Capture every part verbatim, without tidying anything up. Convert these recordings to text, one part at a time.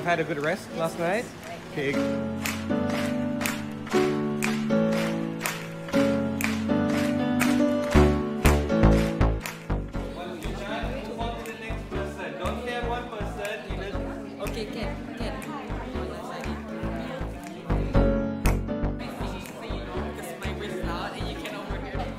You've had a good rest last night? Okay. Okay, can, can. Because my voice is loud and you can overhear it.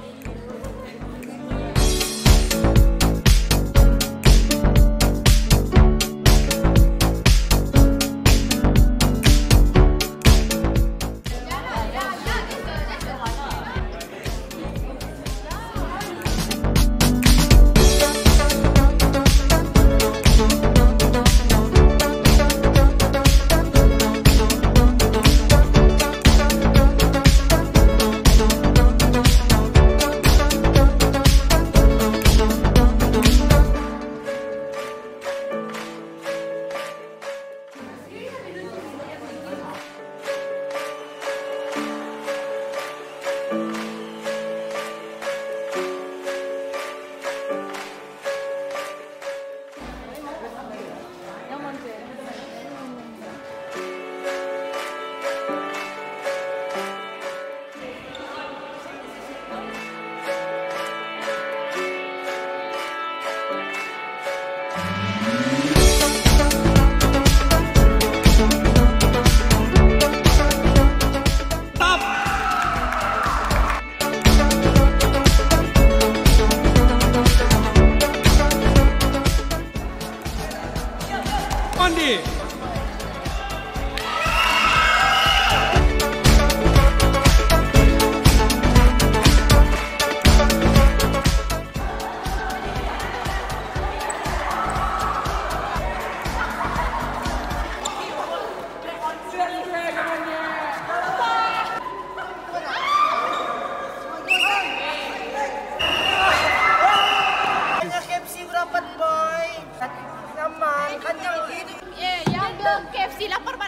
Mandi. K F C lapar